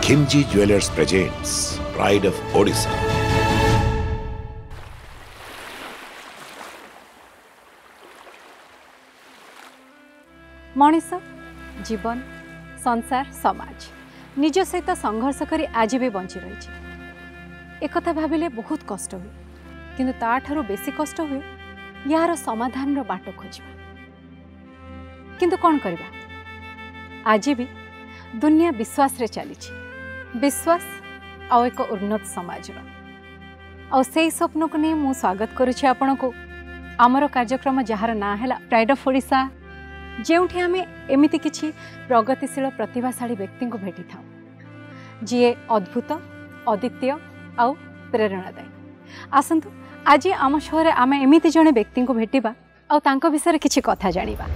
Khimji Jewelers presents Pride of Odisha. Manish जीवन संसार समाज निज सहित संघर्ष करी आज भी बंची रही एक भाविले बहुत कष्ट हुए किंतु ताठारू बेसी कष्ट हुए यार समाधान बाट खोजा किंतु कौन करबा आज भी दुनिया विश्वास रे चली विश्वास आ एक उन्नत समाज आ से स्वप्न को नहीं मु स्वागत करुछि आपण को आमर कार्यक्रम जार ना है प्राइड ऑफ ओडिशा जेउठी आमे एमिति किछि प्रगतिशील प्रतिभाशाली व्यक्ति को भेटी था जी अद्भुत अद्वितीय आउ प्रेरणादायी आसंतु आज आम शहर आमे एमिति जने व्यक्ति को भेटिबा आउ तांको विषय किछि कथा जानिबा।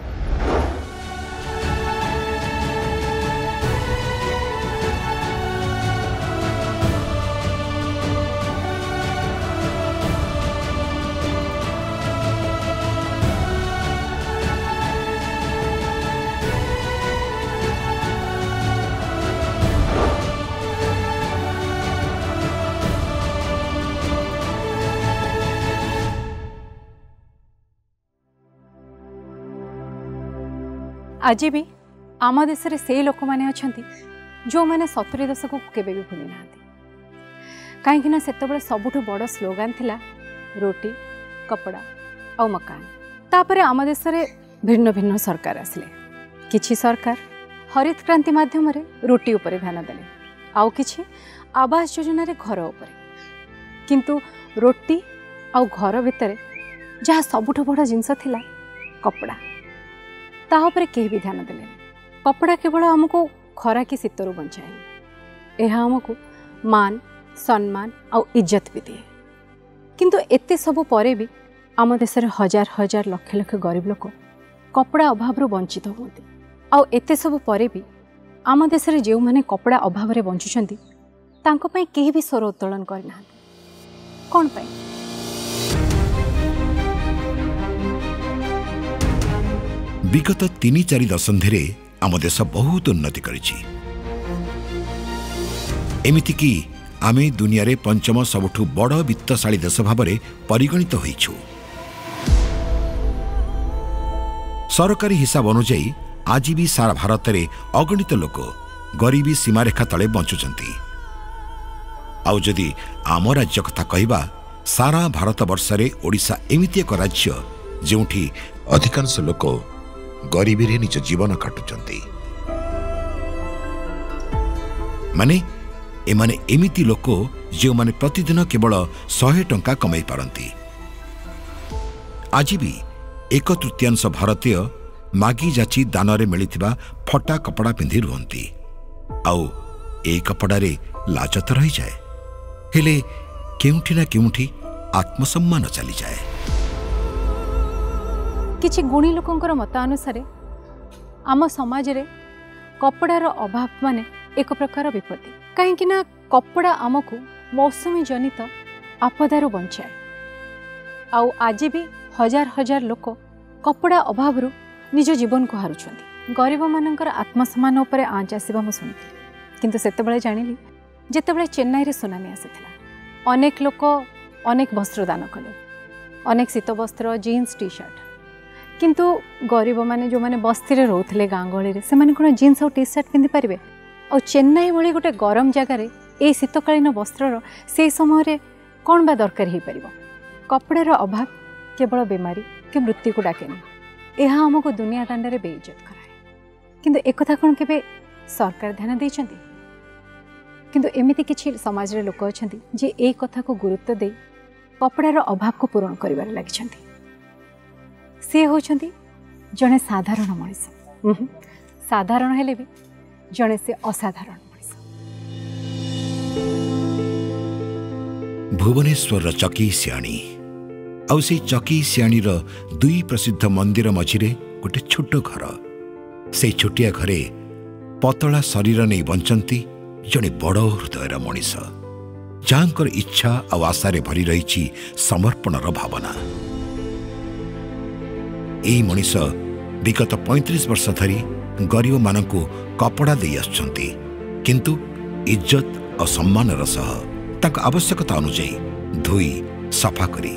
आज भी आम देश से लोक मैंने अच्छा जो मैंने 70 दशक केबे भी भूली ना कहीं से सबुठ बड़ स्लोगान थिला रोटी कपड़ा और मकान तापर आम देश भिन्न भिन्न सरकार आसिले किछि सरकार हरित क्रांति माध्यम रोटी उपर ध्यान देले आउ किछि आवास योजना रे घर उपर किंतु रोटी आउ घर भितर जहाँ सबुठ बड़ जिनस थिला कपड़ा तापर कहीं भी ध्यान देले कपड़ा केवल आमको खरा कि शीतरू बचाए यह आमको मान सम्मान और इज्जत भी दिए किंतु एते सबु परे भी आम देश हजार हजार लक्ष लक्ष गरीब लोक कपड़ा अभाव वंचित होती आउ एते सबु परे भी आम देश जो मैंने कपड़ा अभाव बंचुंट कहीं भी स्वर उत्तोलन करना कौन पाई विगत 3-4 दशंधि आम देश बहुत उन्नति करिछि एमिति कि आमे दुनिया रे पंचम सबुठु बड़ वित्तशाली देश भाव में परिगणित होइछु। सरकारी हिसाब अनुसार आज भी सारा भारत में अगणित लोक गरीबी सीमारेखा तले बंचुचंती आउ जदि आम राज्य कथा कहबा सारा भारत वर्ष रे ओडिशा एमिति एक राज्य जोठी अधिकांश लोक गरीबी रे निज जीवन काटुचंती माने एमाने एमिति लोक जो माने प्रतिदिन केवल 100 टंका कमाई पारंती आज भी 1/3 भारतीय मागी जाची दान रे मिलिथिबा फटा कपड़ा पिंधि रुहंती आउ ए कपड़ा रे लाज तो रही जाए हेले केउठी ना केउठी आत्मसम्मान चली जाए। किछि गुणी लोकंकर मत अनुसार आम समाज रे कपड़ार अभाव माने एक प्रकार विपत्ति कहीं ना कपड़ा आमको मौसमी जनित आपदारू बंचाए आउ आज भी हजार हजार लोक कपड़ा अभाव निज जीवन को हारुछंती गरीब मानकर आत्मसम्मान उपर आँच आसवा मु शुणुती किंतु सेतेबेले जानिली जेतेबेले चेन्नई रे सुनामी आसीथिला अनेक लोक अनेक वस्त्र दान कले अनेक शीत वस्त्र जीन्स टी शर्ट किंतु गरीब माने जो माने बस्ती रे रोथले गाँ गहली से माने कोन जीन्स और टी शर्ट पिंधि पारिबे और चेन्नई भली गोटे गरम जगार ए शीतकालीन वस्त्र से समय रे कौन बा दरकार हो पार कपड़ार अभाव केवल बीमारी कि मृत्यु को डाकेनि यह आमको दुनिया दांडे बेइज्जत कराए किंतु एक कथा कौन के सरकार ध्यान देइछंती किंतु एमिति किछि समाज रे लोक अछंती जे ए कथा को गुरुत्व दे कपड़ार अभाव को पूरण करिबार लागिछंती से होछंती जने साधारण मनीष साधारण हेले भी जने से असाधारण मनीष। भुवनेश्वर चकी सियाणी आउ से चकी सियाणी रो दुई प्रसिद्ध मंदिर मझिरे गोटे छोट घर से छोटिया घरे पतला शरीर नहीं बंचंती जने बड़ हृदयर मनीष जहाँकर इच्छा और आशारे भरी रही समर्पणर भावना यही मनीष विगत 35 वर्ष धरी गरीब मानकु कपड़ा दे आछंती किंतु इज्जत और सम्मान सह ताक आवश्यकता अनुଯାयी धोई सफा करी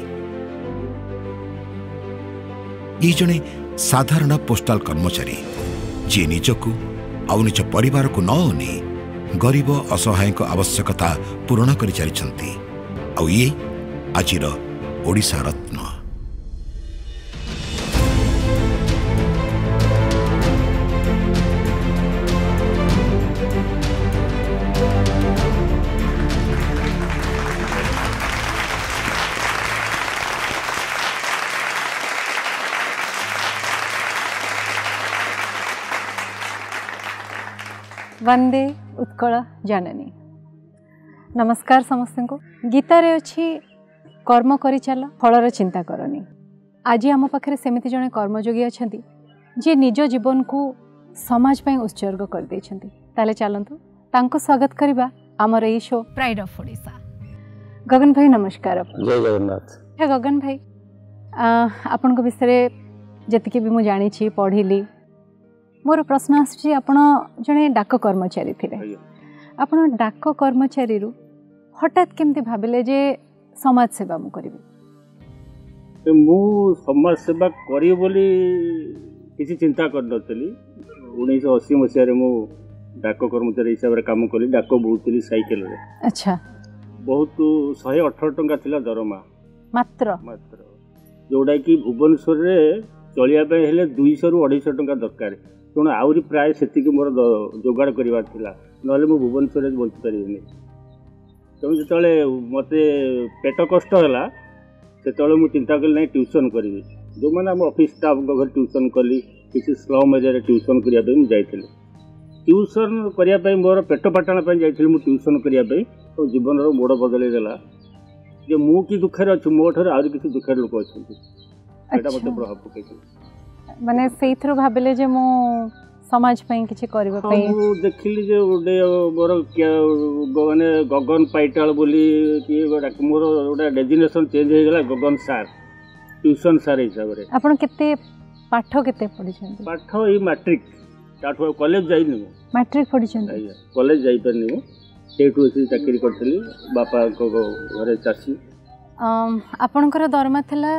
ये जने साधारण पोस्टाल कर्मचारी जी निजकू आ निज परिवार को न अनी गरीब असहाय को आवश्यकता पूरण कर चली आ ये आजिर ओडिशा रत्न। वंदे उत्कल जननी। नमस्कार समस्त को। गीतारे अच्छी कर्म करी चल फलर चिंता करनी। आज आम पाखे सेमती जड़े कर्मयोगी अच्छा जी निज जीवन को समाज पे उत्सर्ग कर देछंती। ताले चलतु तांको स्वागत करबा आमर एई show pride of Odisha. Gagan भाई नमस्कार। जय जगन्नाथ। हे गगन भाई आपण को विषय जतिके भी मु जानी छी पढ़िली मोर प्रश्न आसी आपण जड़े डाक कर्मचारी थे आपण डाक कर्मचारी हठात केमती भाविले जे समाज सेवा मु करिबे मु समाज सेवा करी बोली किसी चिंता कर नतली 1980 मसिया रे मु डाक कर्मचारी हिसाब रे काम कली डाक बहुतली साइकिल रे। अच्छा बहुत 118 टंका थिला दरमा मात्र जोडा कि भुवनेश्वर रे चलिया पे हेले 200 रु 250 टंका दरकार तेणु आहरी प्राय से मोर जोगाड़ करवार ना मु भुवनेश्वर बंची पारि तेणु जो मत पेट कष्ट है से मुझे चिंता कली ना ट्यूशन करी जो मैंने आम ऑफिस स्टाफ घर ट्यूशन कली किसी स्लम एरिया ट्यूशन करने मुझे ट्यूशन करने मोर पेट पाटण जाइए ट्यूशन करने तो जीवन मोड़ बदल देला जे मु कि दुखे अच्छी मो ठार आहरी किसी दुखे लोक अच्छा मत प्रभाव पकड़ माने सेइथरो भाबिले जे मो समाज पई किछि करबा पई मु देखिली जे ओडे मोर माने गगन पाइटाल बोली कि मोर ओडा डेजिग्नेशन चेंज हो गेला गगन सर ट्यूशन सर हिसाब रे। आपण केते पाठ केते पढि छथि? पाठ ई मैट्रिक ताठो कॉलेज जाई नी मैट्रिक पढि छथि आया कॉलेज जाई परनी सेठु से चाकरी करथली बापा को घरे चासी। आपनकर दरमा थिला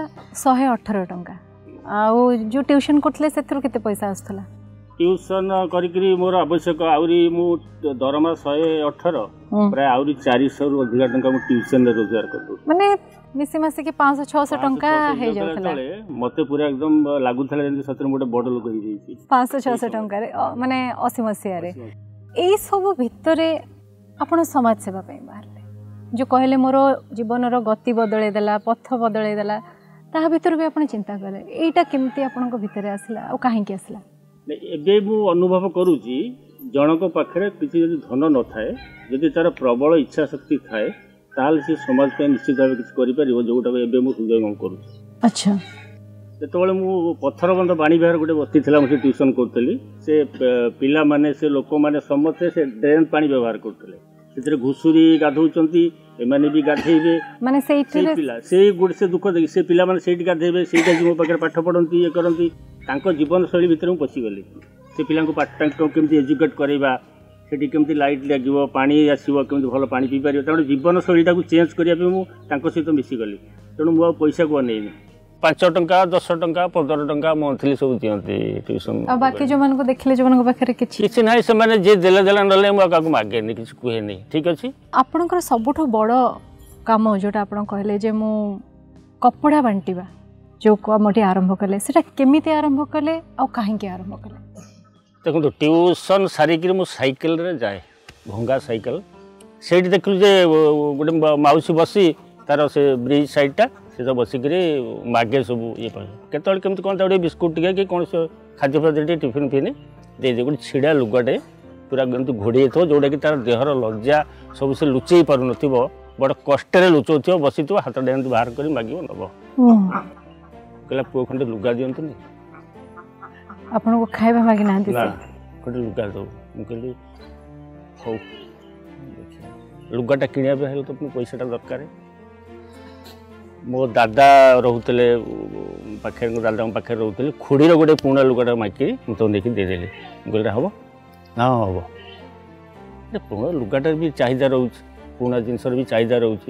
118 टंका आउ जो ट्यूशन करथले सेथरो केते पैसा आस्थला? ट्यूशन करी मोर आवश्यक आउरी मु दरमा 118 प्राय आउरी 400 रु अधिक टंका मु ट्यूशन रे रोजगार करदो माने मिसी मासे के 500 600 टंका हे जाउथला। मते पूरा एकदम लागुथला जेंति सत्र मोटे बड़ लोक हे जाईछि 500 600 टंका रे माने 80 मसिया रे एई सब भितरे आपण समाज सेवा पई बाहरले जो कहले मोर जीवन रो गति बदले देला पथ बदले देला ता भीतर भी आपण चिंता कले एटा केमती आपण को भीतर आसला और काहे के आसला? एबे मु अनुभव करूची जनक पाखरे किसी यदि धन न थाए यदि तार प्रबल इच्छा शक्ति थाए ताल से समाज पे निश्चित भाव किसी करि परिबो जोटा एबे मु हृदय करूची। अच्छा जेतबेले मु पत्थरबंध बाणी बिहार गोटे बस्ती थिला मु ट्यूशन करतली से पिला माने से लोक माने समते से ड्रेन पानी व्यवहार करतले से घुसुरी गाधौचंती एमाने भी गाधेबे माने से पिला से गुड से दुख देखि से पिला माने सेठी गाधेबे सेटा जी मो पाकर पाठ पढंती ये करंती तांको जीवन शैली भितर मु पसी गली से पिला को पाठ तांको केमती एजुकेट करैबा सेठी केमती लाइट लागिवो पानी आसीबो केमती भलो पानी पी पारियो तांको जीवन शैलीटा को चेंज करिया पे मु तांको सहित मिसी गली तेणु मु पैसा को नै 5 टंका 10 टंका 15 टंका मंथली सब दियंती ट्यूशन आ बाकी जो मन को देखले जो मन को पाखरे किछि नै से माने जे देले देला नले मु का मागे नै किछ कुहे नै ठीक अछि। आपनकर सबठो बड़ काम जोटा आपन कहले जे मु कपड़ा बांटीबा जो कमटी आरंभ कले सेटा केमिति आरंभ कले आ काहे के आरंभ कले? देखो ट्यूशन सारी कि मु साइकिल रे जाए भंगा साइकिल सेठी देखलु जे गोटे माउसी बसी तार से ब्रिज साइडटा से सब बसिक मागे सब ये केतल केमती कौन गोटे बिस्कुट टे कि कौन खाद्य पदार्थ टिफिन फिन दे दे गोटे छिड़ा लुगाटे पूरा एमती घोड़े थो जोटा कि तार देहर लज्जा सब से लुचई पार न बड़ कष्ट लुचौ बसी हाथ एमती बाहर कर मागे नब कहला पुओ खंडे लुगा दिंतु आपन को खाइबा मागी ना गोटे लुगा दो मुझे हौ लुगाटा किनिया पे तो पैसाटा दरकार मो दादा रोते पाखे दादा पाखे रोते खुड़ीर गोटे पुणा लुगाटा मागिकी तो नहीं देदेली कहले हम हाँ हम पुराना लुगाटार भी चाहिदा रोचे पुराना जिनसर भी चाहिदा रोचे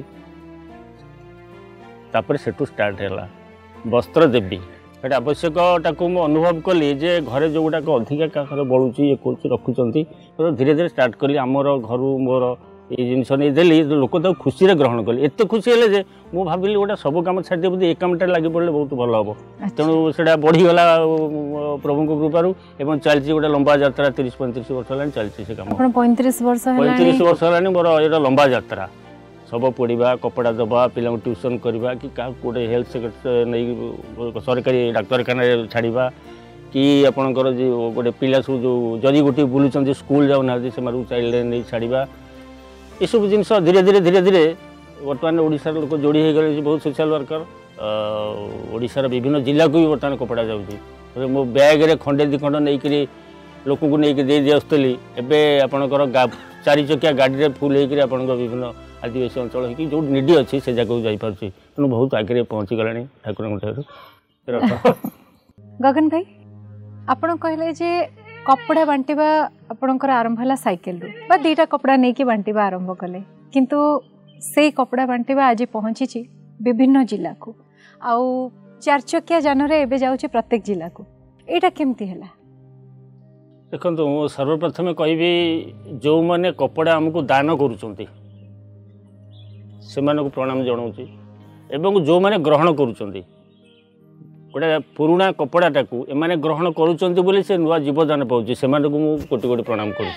तापर सेठू स्टार्ट है वस्त्र देवी ये आवश्यकता को मुझे अनुभव कली जे घरे जो गुड़ाक अधिका बढ़ुची ये करुँच रखुच्च धीरे धीरे स्टार्ट कली आमर घर मोर ये जिन नहीं देली लोक तो खुशी रे ग्रहण कले एत खुशी है जे मु भाविली गोटे सब कम छाड़ी बोलते ये कमटा लगे पड़े बहुत भल हम तेणु से बढ़ीगला प्रभु कृपार एवं चलती गोटे लंबा यात्रा 30-35 वर्ष है चलती से कम 35 वर्ष है मोर ये लंबा यात्रा सब पढ़ा कपड़ा दबा पिला ट्यूशन करवा कि गोटे हेल्थ सेक्टर नहीं सरकारी डाक्तखाना छाड़ा कि आपंकर गोटे पिला सब जो जदि गोटे बुलूँ स्कूल जाऊना से चाइल्ड नहीं छाड़ा ये सब जिन धीरे धीरे बर्तमान ओडिशार लोक जोड़ी हो गले बहुत सोशल वर्कर ओडिशार विभिन्न जिला को भी बर्तमान कपड़ा जाऊँगी मो बैग रे खंडे दी खंड नहीं लोक को लेकिन दे आसुली एवं आपणकर 4 चकिया गाड़ी में फुल होकर आपण विभिन्न आदिवासी अंचल हो जो निडी अच्छी से जगह जापार तेणु बहुत आगे पहुँची गला ठाकुर गगन भाई आपण कहले जे कपड़ा बांटिबा आपणकर आरंभ है साइकिल रू दीटा कपड़ा नहीं कि बांटिबा आरंभ कले किंतु से कपड़ा बांटिबा आज पहुँची विभिन्न जिला को आउ 4 चकिया जान रे एबे जाउची प्रत्येक जिला को एटा केमती हला देखो मु सर्वप्रथम कहबी जो माने कपड़ा हमको दान करूचंती से प्रणाम जनाऊँगी एवं जो माने ग्रहण करूचंती गोटे पुराणा कपड़ाटा को एमाने ग्रहण करुँच बोली से नुआ जीवदान पाँच से कोटि कोटि प्रणाम करुँच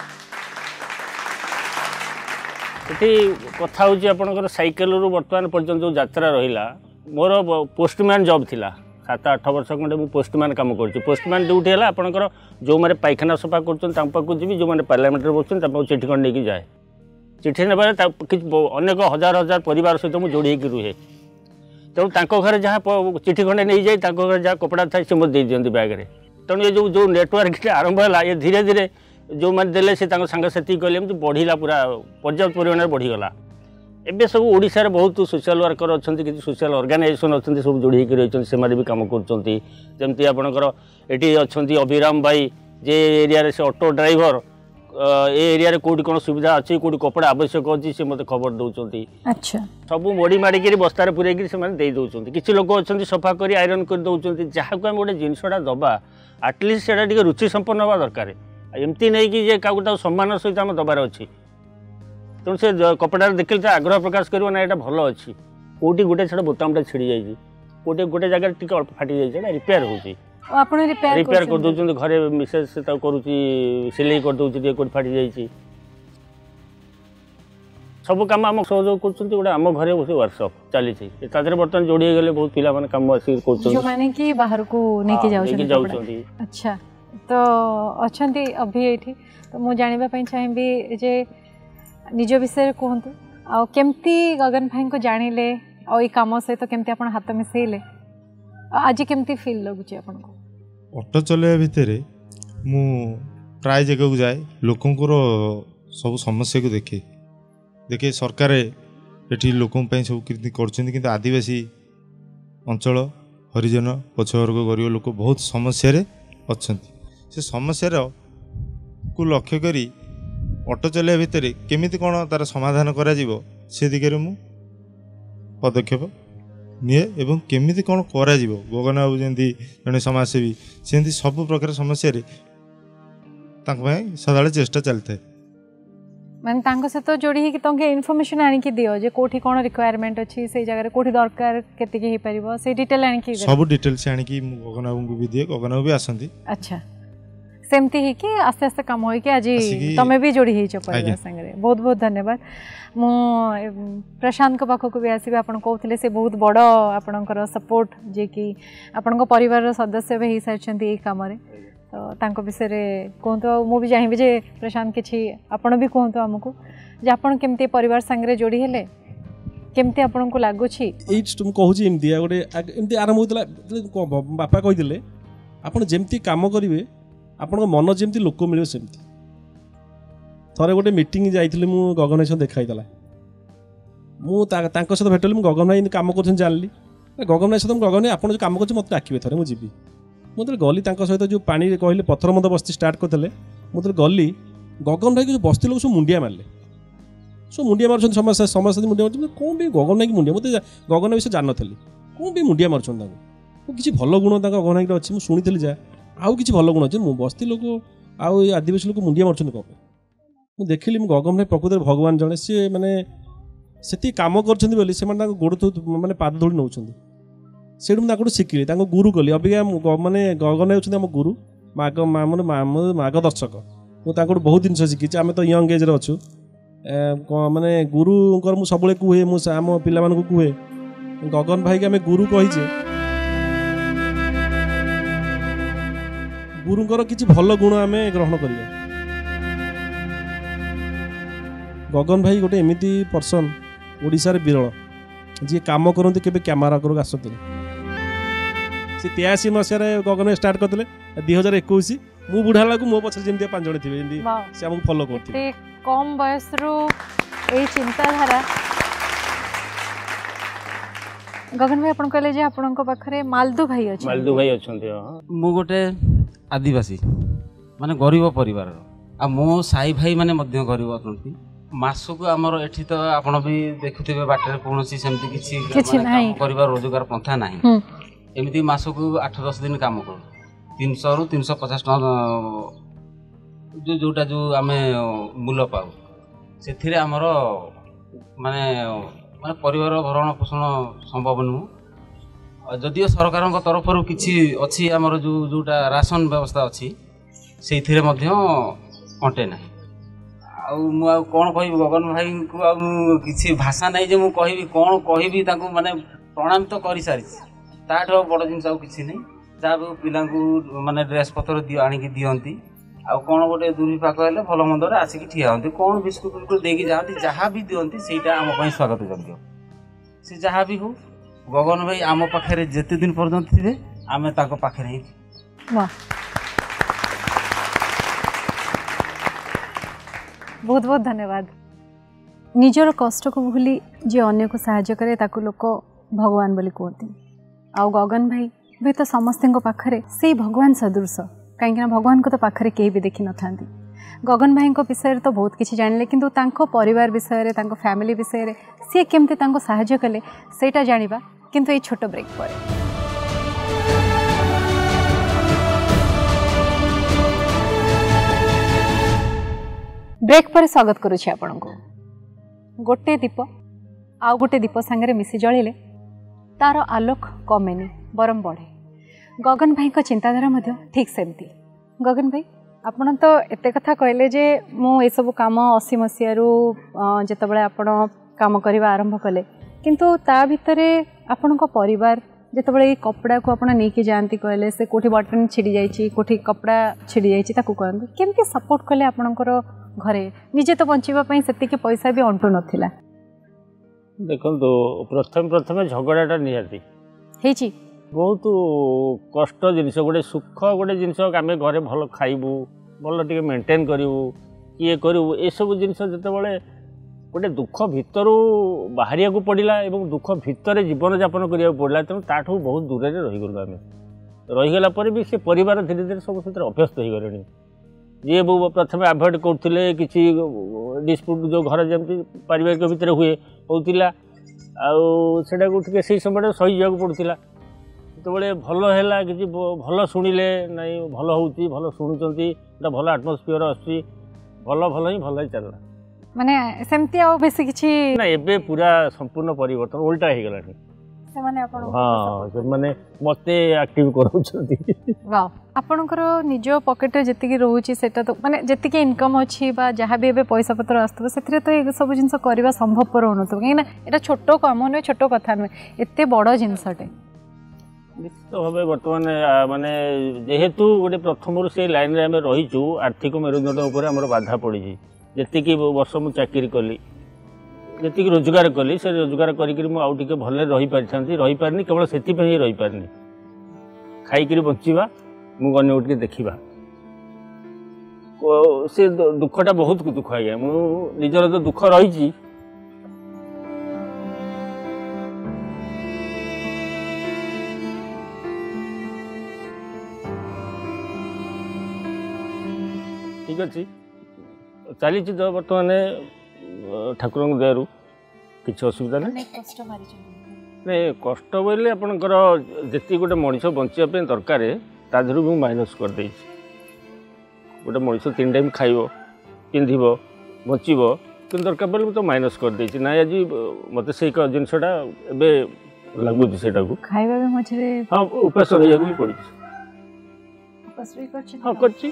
कथा हूँ आपंकर सैकेल बर्तमान पर्यटन जो यात्रा रहा मोर पोस्टमैन जॉब थिला 7-8 वर्ष खंडे मुझे पोस्टमैन काम कर पोस्टमैन ड्यूटी है आपंकर जो मैंने पायखाना सफा कर जी जो मैंने पार्लियामेंट बस चिठी खंड नहीं जाए चिठी ने अनेक हजार हजार परिवार सहित मुझे जोड़ी रुहे तेणु घर जहाँ चिठी खंडे नहीं जाए घर जहाँ कपड़ा था से मत दे दिखती बैग रे तेणु ये जो नेटवर्क आरंभ है ये धीरे धीरे जो मैंने देले से सांगसाथी कहले बढ़ला पूरा पर्याप्त परिमाण बढ़ीगला एबे सब ओडिशा रे बहुत सोशल वर्कर अच्छा कि सोशल ऑर्गेनाइजेशन अच्छा सब जोड़ी रही से भी कम करमती आपणकर ये अच्छा अभिराम भाई जे एरिया से ऑटो ड्राइवर ए एरिया कौटी कौन सुविधा अच्छी कौटी कपड़ा आवश्यक अच्छी से मत खबर दौरान अच्छा सब मोड़ी माड़िकी बस्तार पूरे से दौरान किसी लोक अच्छा सफा कर आयरन कर दौरान जहाँ को आम गोटे जिनसा दबा आटलिस्ट से रुचि संपन्न हवा दरकार एमती नहीं कि जे क्या सम्मान सहित आम दबार अच्छी तेणु से कपड़ा देखिले तो आग्रह प्रकाश कर ना यहाँ भल अच्छी कौटी गोटे छाड़ बोतामटा छिड़ी जाइए कौटे गोटे जगह टी फाटी जाइए रिपेयर होती रिपेयर कर दौरान घरे मिसेस करुच्ची सिलाई कर दौर कौट फाटी जाइए सब कम आम सहयोग कर गोटे आम घरे वर्कशॉप चली बर्तमान जोड़ी गले बहुत पिला कम आसिक बाहर को लेके जाऊँ अच्छा तो अच्छा अभी ये तो मुझे जानवाई चाहिए जे निज विषय कहतु आमती गगन भाई को जानिले आई कम सहित केमती आप हाथ मिसेले आज केमती फील लगुच आपको ऑटो चलवा भितर मु प्राय जगह को जाए लोकंर सब समस्या को देखे देखे सरकार ये लोकों सब कर आदिवासी अंचल हरिजन पछवर्ग गरीब लोक बहुत समस्या अच्छा से समस्यार को लक्ष्य करी ऑटो चलवा भितर केमिति कौन तार समाधान करा से दिगरे मु पदक्षेप निए एवं केमिति कौन करा गगन बाबू जमी जड़े समाजसेवी सेमती सब प्रकार समस्या सदा चेष्टा चलता है माने सहित जोड़ी इनफॉरमेशन आनिकी दियो जे कोठी कौन रिक्वायरमेंट अच्छी से जगह कोठी दरकार केतिकी हे परिबो से डिटेल आनिकी सब डिटेल से आनिकी गगन बाबू को भी दिए गगन बाबू भी आसंती अच्छा सेमती ही कि आस्ते आस्ते कम हो कि आज तमें भी जोड़ी हो परिवार संगे बहुत बहुत धन्यवाद मु प्रशांत को पाखक भी आसबे आपन कहते से बहुत बड़ आपणकर सपोर्ट जे कि आपण परिवार सदस्य भी हो सारी कम तो तांको विषय कहतु मु भी चाहिए जे प्रशांत किसी आपण भी कहतु आमको जे आपण केमती परिवार संगे जोड़ी हेले केमती आपण को लगुच कहूँ गोटे एमती आरंभ होता बापा कही आप जमती कम करेंगे आपण मन जमी लोक मिले सेमती थरे गोटे मीटिंग जाइए मु गगन सहित देखाईला मुझे भेटली मुझे गगन भाई कम कर जानली गगन भाई सहित गगन आप जो कम कर मत डाकिए थे मुझे गली सहित जो पानी कहले पथर मत बस्ती स्टार्ट करते मुझे गली गगन भाई को बस्ती लोग सब मुंडिया मारे सब मुंडिया मार्च समस्या मुंडिया मार्च कौन भी गगन भाई की मुंडिया मत गगन विषय जान नी कौन भी मुंडिया मार्च किसी भल गुण गगन भाई अच्छी मुझे शुणी जा आउ कि भल गुण अच्छे बस्ती लोक आउ आदिवासी लोक मुंडिया मार्च कौन मुझे देखिली गगन भाई प्रकृत भगवान जड़े सी मैंने से कम कर गोड़ मैंने पाद धूली नौ से शिखिली गुरु कली अबिका मैंने गगन भाई आम गुरु मार्गदर्शक मुझे बहुत जिन शिखी आम तो यंग एज्रे अच्छु माने गुरुकर मु सब कहे मुझे आम पिला कहे गगन भाई के आम गुरु कहीचे गुरुंकर किसी भल गुण आम ग्रहण करिया गगन भाई गोटे एमती पर्सन ओडिशा रे विरल जी काम करते केबे कैमरा आगे आसते से 83 मसीह गगन भाई स्टार्ट करते 2021 मु बुढ़ा लागू मो पछे जमी 5 जण थे से आमको फॉलो करते कम बयस रु ए चिंताधारा गगन भाई अपन कहले जे आपन को पाखरे मालदू भाई अच्छे मु गोटे आदिवासी माने गरीब परिवार आ मो साई भाई माने मध्य गरीब अछंती मासको आमर एठी तो आपण भी देखुथिबे बाटरे कोनोसी सेमती किछि काम परिवार रोजगार पंथा नाही एमिति मासको 8-10 दिन काम करू 300 रु 350 टका जोटा जो आमे मूल्य पाऊ से आमर माने माने परिवार भरण पोषण संभव नुह जदिओ सरकार तरफ किसी अच्छी आमर जो जोटा राशन व्यवस्था अच्छी से अंटे ना आउ कौन कह गगन भाई को किसी भाषा नहीं जे कहि कौन कहि माने प्रणाम तो कर सारी ताठू बड़ जिन किसी नहीं जहाँ भी पिला माने ड्रेस पत्र आणिकी दियंती आ कौन गोटे दुर्विपाक हेल्ले भल मंदर आसिक ठिया होती कौन बिस्कुट फिस्कुट देकी जाती जहाँ भी दियंती सेटा आम स्वागत योग्य से जहाँ भी हो गगन भाई आम पाखे जिते दिन पर्यंत थे आम पाखे ही बहुत बहुत धन्यवाद निजर कष्ट को भूली जे अन्य को साहाय्य करे ताकू लोक भगवान बोली कहती आउ गगन भाई भी तो समस्त पाखरे से भगवान सदृश कहीं भगवान को तो पाखरे कहीं भी देखी न था गगन भाई विषय तो बहुत किसी जानिले किंतु तांको परिवार विषय तांको फैमिली विषय सी केमती तांको साहाय्य कले सेटा जानिबा किंतु ये छोट ब्रेक पर ब्रेक पर स्वागत करुछि आपनको गोटे दीप आउ गोटे दीप सांगे मिसी जलिले तार आलोक कमेनी बरम बढ़े गगन भाई को चिंताधारा मध्य ठीक सेमती गगन भाई आपण तो एत कथा कहले जे मु ए सब काम 80 मसीह जितेबाला आपण काम करने आरंभ कले किंतु ता भितरे आपण को परिवार जितेबाला कपड़ा को आपण नहीं कि जाती कहले से कोठी बटन छिड़ी जाइए कोठी कपड़ा छिड़ी जाइए ताकू कहते केमती सपोर्ट कले आपणकर घरे निजे तो बचापी से पैसा भी अंटू नाला देखो प्रथम प्रथम झगड़ाटा निहाती बहुत कष्ट जिनस गोटे सुख गोटे जिनस आम घरे भल खाइबू भल टे मेंटेन करूँ ये करूँ ये सब जिनस जिते गोटे दुख भितर बाहर को पड़ा और दुख भितर जीवन यापन करा पड़ा तेणु ताठू बहुत दूर रहीगलु आम रहीगला भी से परिवार धीरे धीरे सब से अभ्यस्त हो गले जी बो प्रथम आभोड करते किसी डिस्प्यूट जो घर जमी पारिवारिक भितर हुए होता आटा से समय सही जावाक पड़ूला जो भल है कि भल शुणिले नाई भल हो भल शुणुंट भल आटमोस्फियर आसी भल भल ही भल चलला माने सेमती आ बेसी किछि ना एबे पूरा संपूर्ण परिवर्तन उल्टा हो गलानी से माने आपण हां से माने मते एक्टिव करूछंती वाओ आपणकर निज पॉकेट रे जति की रहउची सेटा तो माने जति की इनकम अछि बा जहाँ भी एबे पैसा पत्र आस्तबो सेथरे तो ए सब जिंस करबा संभवपर होनतो कि ना एटा छोटो काम नै छोटो कथा नै एते बड़ जिंसटे निश्चित भाव बर्तमान माने जेहेतु गोटे प्रथम से लाइन रे आम रहीचु आर्थिक मेरुदंड उपर हमर बाधा पड़ी जी वर्ष मु चाकरी कली जी रोजगार कली से रोजगार करी आउ टे भल रही पारि केवल से रही पारनी खाई बचा मु अन्य गोटे देखा से दुखटा बहुत दुख आज्ञा मु निजर जो दुख रही ठीक अच्छे चली तो बर्तमान ठाकुर दयारू किसी असुविधा ना नहीं कष्ट बोले आपणकर जी गोटे मनीष बचापी दरकार ताधर भी माइनस करदे गोटे मनीष 3 टाइम खाइब पिंध बचब कि दरकार बोले मुझे तो माइनस करदे ना आज मत से जिनसा लगुच से खाଇବା ବି ମଝିରେ हाँ उपास रही भी पड़ी ଉପାସ ବି କରିଛନ୍ତି हाँ कर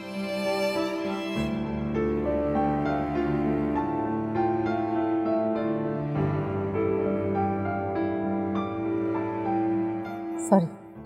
सॉरी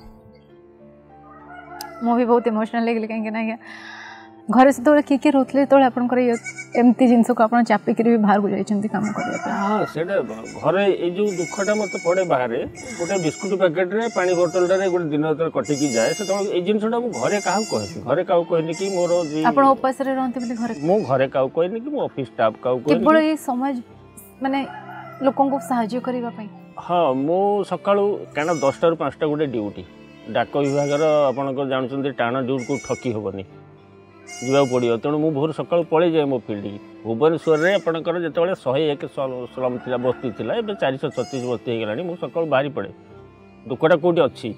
ମୁଁ ବି ବହୁତ ଇମୋସନାଲ ଲାଗିଲି କାହିଁକି ନା ଆଜ୍ଞା ଘରେ ସେତେବେଳେ କିଏ କିଏ ରହୁଥିଲେ ଯେତେବେଳେ ଆପଣଙ୍କର ଏମିତି ଜିନିଷକୁ ଆପଣ ଚାପିକିରି ବି ବାହାରକୁ ଯାଇଛନ୍ତି କାମ କରିବା ପାଇଁ हाँ सेटा घरे ये जो दुखटा मत पड़े बाहर गोटे बिस्कुट पैकेट रे पानी बोतलटा गोटे दिन कटिकी जाए से ये जिनसा मुझे घरे क्या कहनी घरे क्या कहनी कि मोर ଆପଣ ଉପାସରେ ରହନ୍ତି ବୋଲି ଘରେ मो घरे क्या कहनी कि मो ऑफिस स्टाफ क्या କେବଳ ଏ ସମାଜ ମାନେ ଲୋକଙ୍କୁ ସାହାଯ୍ୟ କରିବା ପାଇଁ हाँ मो सकाळू क्या 10टा ରୁ 5ଟା गोटे ड्यूटी डाक विभाग आपंकर जानते टाण ड्यूटी को ठकी हेनी जावाक पड़ो तेणु मुझे भोर सका पलि जाए मो फील्ड की भुवनेश्वर में आपंकर जो 101 स्लम थी बस्ती थी ए 436 बस्ती हो गला मुझे सका बाहरी पड़े दुखटा कौटी अच्छी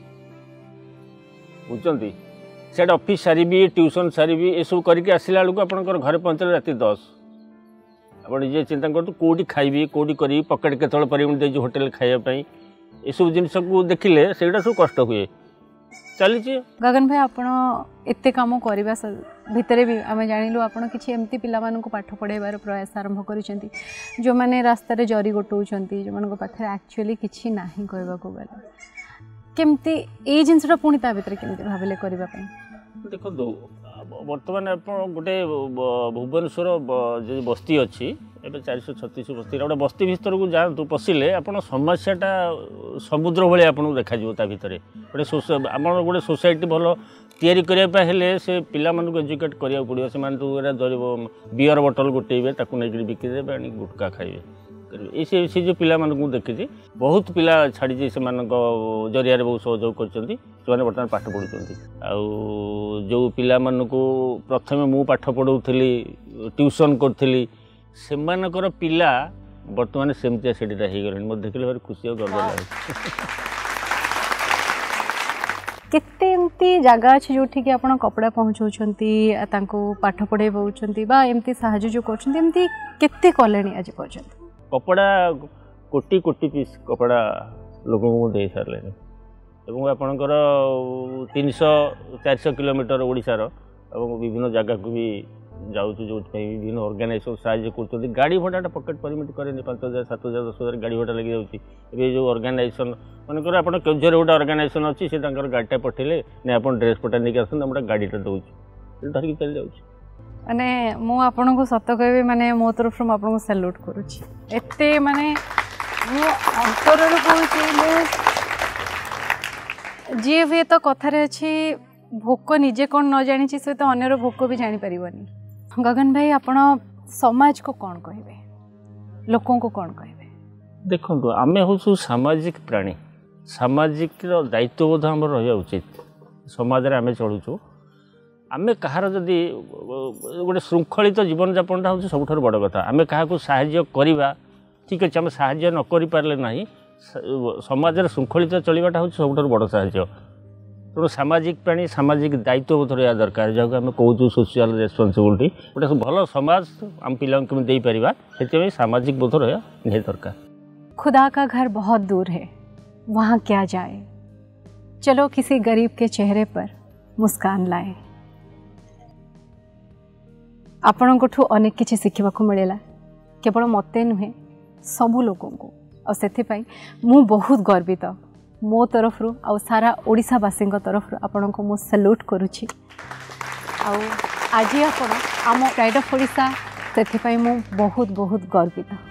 बुझे से ऑफिस सारी ट्यूशन सारी ये सब करके आसला बेलू आपंकर घरे पहुँचले राति 10 आप निजे चिंता करूँ कौटी खाइबी कौटी करी पकेट केत परिमिट होटेल खायापी ये सब जिन को देखिले से सब कष्ट हुए चली गगन भाई आपण एते काम करबा भितरे भी आम जानिलु आपण किछि एमती पिला मानको पाठ पढ़ाइबार प्रयास आरंभ करिसेंती जो माने रास्ता रे जरी गोटौचंती जो मानको पाखरे एक्चुअली किछि नाही कहबा को गले केमती ए जिंसटा पुणी ता भितरे केमती भाबले करबा पई देखो दो वर्तमान आप गोटे भुवनेश्वर जो बस्ती अच्छी एवं 436 बस्ती गोटे बस्ती भितर को जातु पशिले आप समस्याटा समुद्र भाई आपको देखा भितर गोटे आम गोटे सोसाइटी भल तैयारी करने से पिला एजुकेट करा पड़ो से बियर बोतल गोटेबे नहीं बिकिदे आनी गुटका खाइबे ये जो पिला देखी बहुत पिला छाड़ी से जरिया बहुत सहयोग कर बर्तमान पाठ पढ़ुं जो पिला प्रथम मु पाठ पढ़ाऊली ट्यूशन करी से पिला बर्तमान सेमती से मत देखिले भारी खुशी और गर्व लगे केते एमती जगह अच्छी जो कि आप कपड़ा पहुँचाऊँगी पाठ पढ़ाई पाँच एमती साहाଯ୍य जो करमती केते कले आज पर्यंत कपड़ा कोटी कोटी पीस कपड़ा लोक दे सारे और आपणकर 300-400 किलोमीटर ओडिशार विभिन्न जगह को भी जाऊँ जो विभिन्न ऑर्गेनाइजेशन साहाଯ୍य कर गाड़ी भड़ाटा पकेट परमिट करें 5,000 7,000 10,000 गाड़ी भड़ा लगी जाऊँगी जो ऑर्गेनाइजेशन मनकर आप केवझर गोटे ऑर्गेनाइजेशन अच्छी से गाड़ीटा पठेले नहीं आप ड्रेस पटा नहीं आसते गाड़ीटा दूसरी धरिकी चली जाऊँगी माने मु आपन को सत कहबे माने मो तरफ आपन को सैल्यूट करूची एते माने मु अंतर रो कहूची मु जे वे तो कथा रे अछि भोक निजे कोन न जानि छी से तो अन्यर भोक भी जानि परिबनी गगन भाई आपन समाज को कोन कहबे लोकों को कोन कहबे देखो आमे होसु सामाजिक प्राणी सामाजिक दायित्वबोध हमर रहया उचित समाज रे आमे चलुछु आमे कहार जदि गोटे श्रृंखलित जीवन यापन हूँ सब बड़ कथा आमे क्या साहाय्य करवा ठीक अच्छे आम साहाय्य न कर पारे ना समाज श्रृंखलित चलवाटा हूँ सब बड़ साहाय्य तेणु सामाजिक प्राणी सामाजिक दायित्वबोध रहा दरकार जहाँ आम कहूँ सोशल रेस्पॉन्सिबिलिटी गोटे भल समाज आम पिला दे पार से सामाजिक बोध रहा निहाती दरकार खुदा का घर बहुत दूर है वहाँ क्या जाए चलो किसी गरीब के चेहरे पर मुस्कान लाए आपणठू अनेक किसी शिखा मिलला केवल मते नुहे सबू लोकों को और से मु बहुत गर्वित मो तरफ रु आ सारा ओडिशावासी तरफ रु आपण को मु सैल्यूट करुछि आज आपण आम प्राइड ऑफ ओडिशा से मु बहुत बहुत गर्वित।